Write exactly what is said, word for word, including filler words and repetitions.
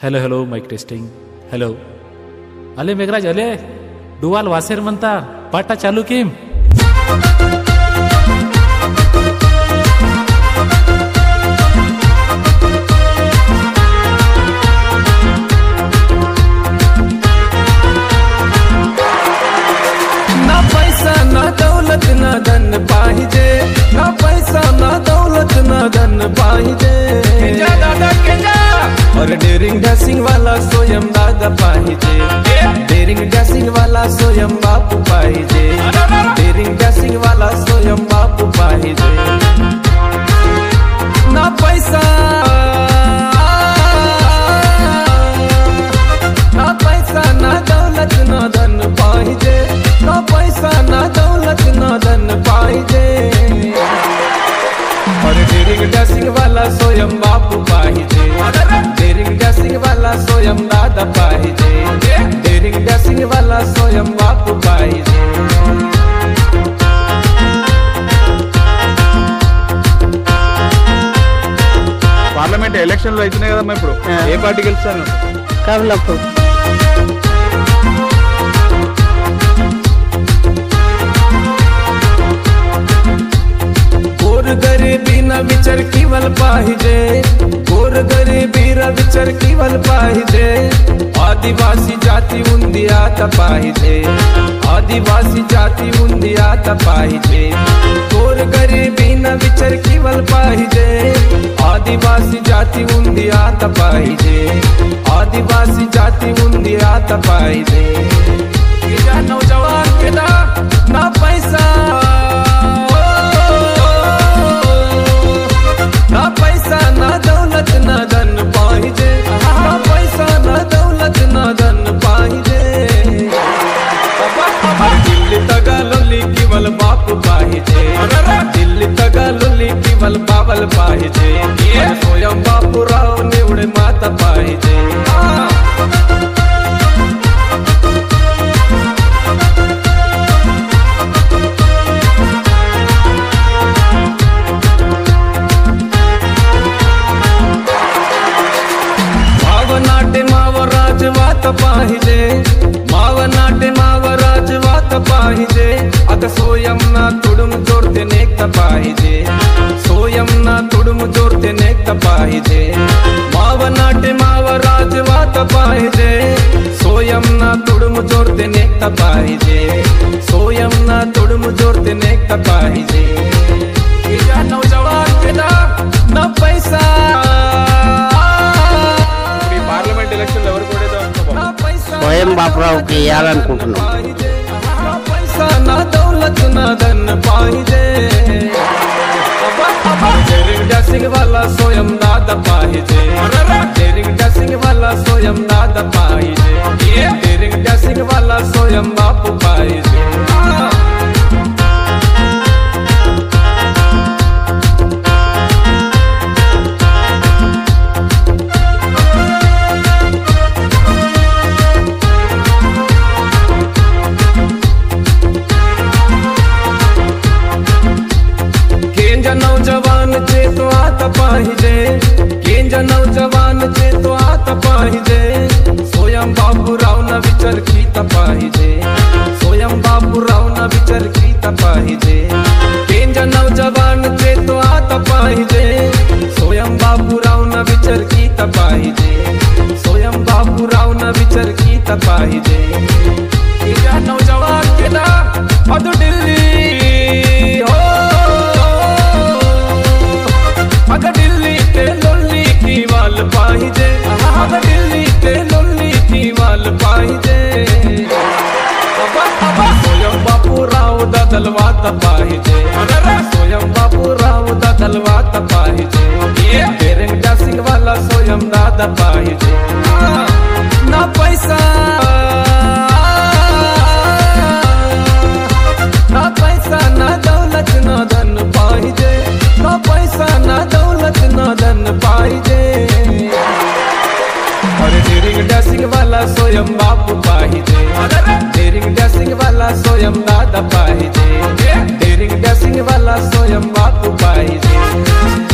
hello hello mike testing hello अले मेघराज अले डुवाल वासेर म्हणता पाटा चालू किम ना पैसा ना दौलत ना धन पाहिजे ना पैसा ना दौलत ना धन पाहिजे दादा और डेरिंग डैशिंग वाला स्वयं दादा पाहिजे डेरिंग डैशिंग वाला स्वयं बापू पाहिजे डेरिंग डैशिंग वाला स्वयं बापू पाहिजे ना पैसा ना पैसा ना दौलत ना धन पाहिजे ना पैसा ना दौलत ना धन पाहिजे और डेरिंग डैशिंग वाला स्वयं बापू पाहिजे डेरिंग डैशिंग वाला स्वयं दादा पाहिजे डेरिंग डैशिंग वाला स्वयं बापू पाहिजे పార్లమెంట్ ఎలక్షన్లు అవుతున్నాయి కదమ్మా ఇప్పుడు ఏ పార్టీ గెలుస్తాను కమలాపూర్ गोर गरिबी न विचार किवल पाहिजे गोर गरिबी न विचार किवल पाहिजे आदिवासी जाती उंदी आता पाहिजे आदिवासी जाती उंदी आता पाहिजे गोर गरिबी न विचार किवल पाहिजे आदिवासी जाती उंदी आता पाहिजे आदिवासी जाती उंदी आता पाहिजे या नौजवान के ना ना पैसा ना पैसा ना दौलत ना धन पाहिजे ना पैसा ना दौलत ना धन पाहिजे दिल्ली तगा लोली केवल बापू पाहिजे दिल्ली तगा लोली केवल बाबल पाहिजे स्वयं बापू राव निवडे माता पाहिजे मावनाटे माव राजवात पाहिजे मावनाटे माव राजवात पाहिजे आता सोयम ना तुडुम जोडते नेकता पाहिजे सोयम ना तुडुम जोडते नेकता पाहिजे मावनाटे माव राजवात पाहिजे सोयम ना तुडुम जोडते नेकता पाहिजे सोयम ना तुडुम जोडते नेकता पाहिजे या नौजवान के ना ना पैसा పార్లమెంట్ ఎలక్షన్లు ఎవరు కూడా స్వయం బాపురావుకి వేయాలనుకుంటున్నాం पैसा ना दौलत ना धन पाहिजे डेरिंग डैशिंग वाला स्वयं दादा पाहिजे डेरिंग डैशिंग वाला स्वयं दादा पाहिजे डेरिंग डैशिंग वाला स्वयं बापू पाहिजे नौजवान चे तो आता पाहिजे केंज नौजवान चे तो आता पाहिजे स्वयं बापूराव न विचार कीता पाहिजे स्वयं बापूराव न विचार कीता पाहिजे केंज नौजवान चे तो आता पाहिजे स्वयं बापूराव न विचार कीता पाहिजे स्वयं बापूराव न विचार कीता पाहिजे या नौजवान के ना अद दिल्ली हो अग दिल्ली ते लोली की वाल पाहिजे अग दिल्ली ते लोली की वाल पाहिजे स्वयं बापूराव दलवात पाहिजे स्वयं बापूराव दलवात पाहिजे डेरिंग डैशिंग वाला स्वयं दादा पाहिजे ना पैसा ना पैसा ना दौलत ना धन पाहिजे ना पैसा ना दौलत ना धन पाहिजे और डेरिंग डैशिंग वाला स्वयं बापू पाहिजे डेरिंग डैशिंग वाला स्वयं दादा पाहिजे डेरिंग डैशिंग वाला स्वयं बापू पाहिजे